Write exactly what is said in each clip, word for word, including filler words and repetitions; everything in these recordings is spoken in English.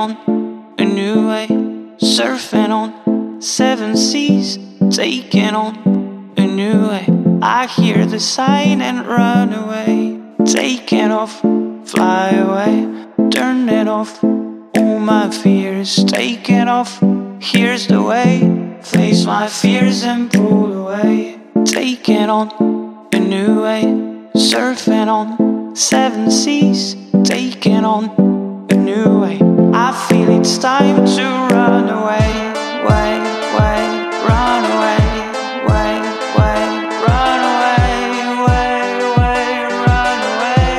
on a new way, surfing on seven seas, taking on a new way. I hear the sign and run away, taking off, fly away, turn it off. All my fears, taking off. Here's the way, face my fears and pull away. Taking on a new way, surfing on seven seas, taking on a new way. I feel it's time to run away, way, way, run away, way, way, run away, way, way, run away.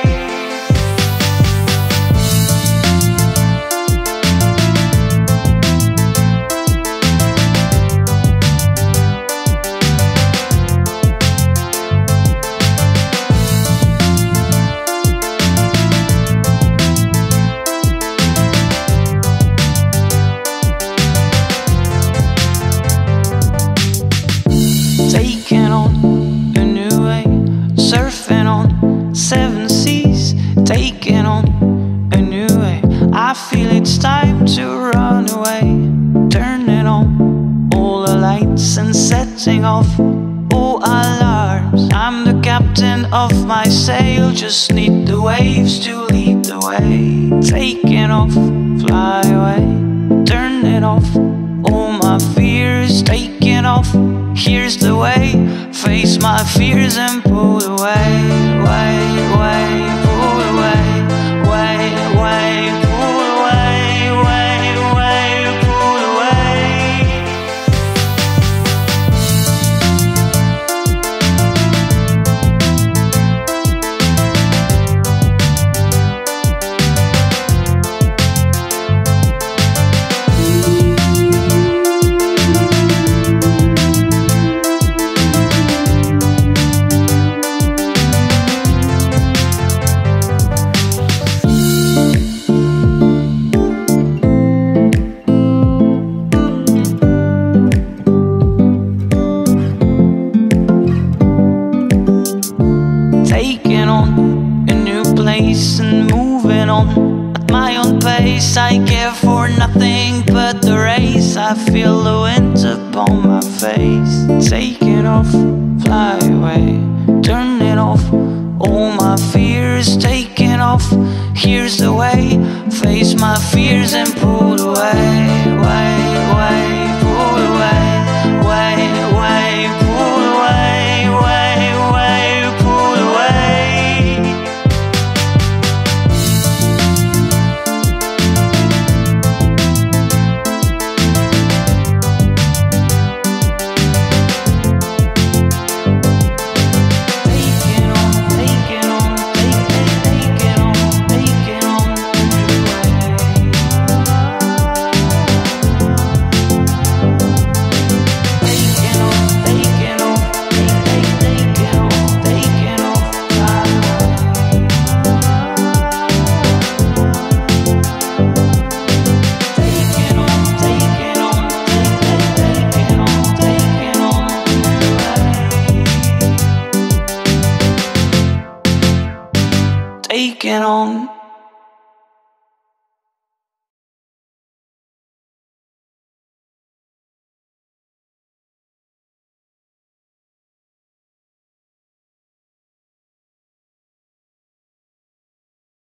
Taking on a new way, surfing on seven seas, taking on a new way. I feel it's time to run away, turning on all the lights and setting off all alarms. I'm the captain of my sail, just need the waves to lead the way. Taking off, fly away, turn it off. All my fears, taking off. Here's the way, face my fears and pull away, way, way, pull away, way, way, pull away, way, way, pull away. Taking on a new place and moving on at my own pace. I care for nothing but the race. I feel the wind upon my face. Taking off, fly away, turn it off. All my fears, taking off. Here's the way, face my fears and pull away, way, way, pull away, way, way, pull away, way, way, pull away. Taking on